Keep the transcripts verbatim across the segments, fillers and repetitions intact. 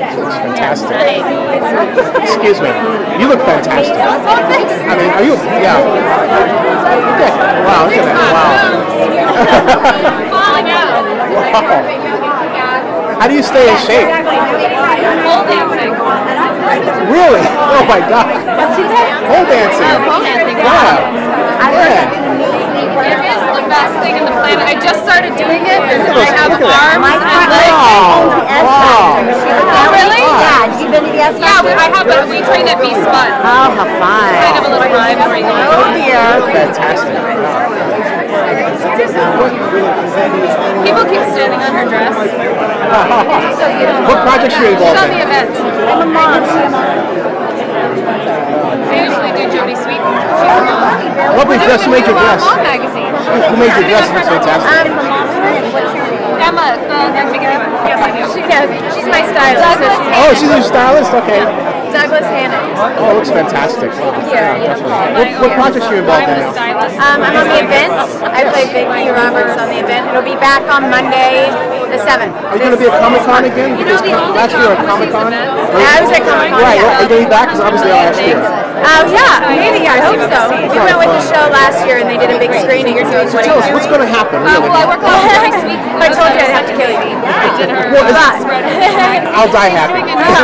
Looks fantastic. Excuse me. You look fantastic. I mean, are you? Yeah. Yeah. Wow. Look at that. Wow. Wow. How do you stay in shape? Pole dancing. Really? Oh my God. Pole dancing. Oh, pole dancing. Yeah. Yeah. It is the best thing in the planet. I just started doing it. I have Look at that. arms and legs. Wow. Wow. Oh, really? Yeah, you've been to the S Yeah, we, I have, but we train at V-Spun. Oh, how fun. Kind of a little rivalry going on. Oh, dear. Fantastic. People keep standing on her dress. What projects are you She's involved on the in? event. I'm a mom. I usually do Jody Sweet. She's a mom. Lovely dress. Who made your dress? Mom magazine. Who made your dress? It's fantastic. Emma, the yes, I do. She knows. She's my stylist. Douglas Oh, she's your stylist? Okay. Douglas Hannon. Oh, it looks fantastic. Yeah. What, what projects are you involved in now? Um, I'm on the event. I play Vicky Roberts on the event. It'll be back on Monday, the seventh. Are you going to be at Comic Con again? Because last year at Comic Con? Yeah, I was at Comic Con. Right. Yeah. Are you going to be back? Because obviously last year. Um, yeah, maybe. I hope so. We went with the show last year and they did a big screening. So So tell us, what's going to happen? Uh, Really? well, I work on Jody Sweet. I told you I'd have to kill you. I did her. Well, But, I'll die happy.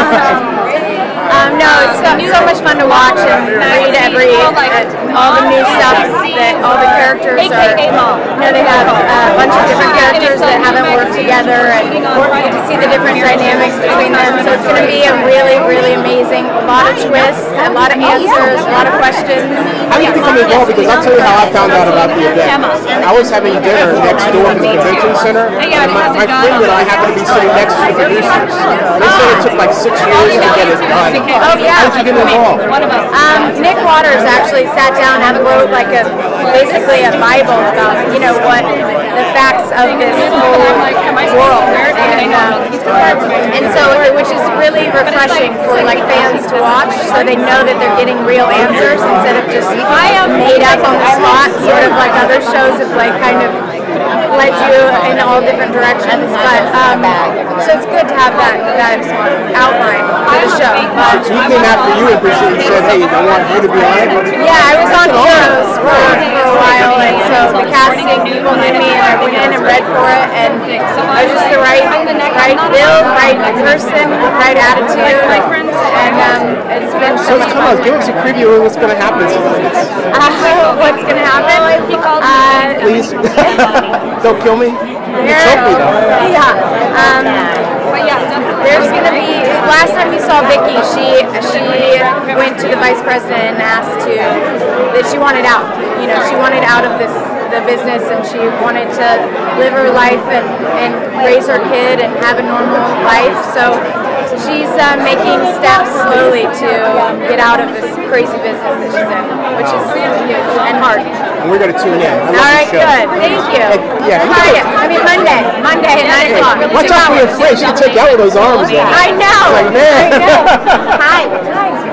Um, no, it's so, so much fun to watch and read every uh, all the new stuff that all the characters are. You know, they have a bunch of different characters that haven't worked together, and you get to see the different dynamics between them. So it's going to be a really, really amazing. A lot of twists, a lot of answers, a lot of questions. How did you become involved? Because I'll tell you how I found out about the event. I was having dinner next door at the convention center, and my, my friend and I happened to be sitting next to the producers. They said it took like six years to get it done. Oh yeah. How did you get involved? Um, Nick Waters actually sat down and wrote like a basically a Bible about you know what the facts of this whole world, and, um, and so which is really refreshing for like fans to watch, so they know that they're getting real answers instead of just made up on the spot, sort of like other shows have like kind of led you in all different directions. But um, so it's good to have that that outline for the show. So he came after you and pursued and said, hey, I want you to be on it? Yeah, I was on Heroes for, for a while, and so the casting people knew me, and I went in and read for it, and I was just the right, right build, right person, right attitude, and um, it's been so So much come fun. on, give us a preview of what's going to happen. Uh, what's going to happen? Uh, Please. Don't kill me. You choke me though. Yeah. Um, there's going to be, last time you saw Vicky, she she went to the vice president and asked to, that she wanted out. You know, she wanted out of this the business, and she wanted to live her life and, and raise her kid and have a normal life. So she's uh, making steps slowly to um, get out of this crazy business that she's in, which is huge and hard. And we're going to tune in. I love All right, the show. good. Thank you. Hey, yeah, Friday. I mean Monday. Monday at nine o'clock. Watch out for your face. You take out with those arms. Though. I know. Like, man. I know. Hi. Hi.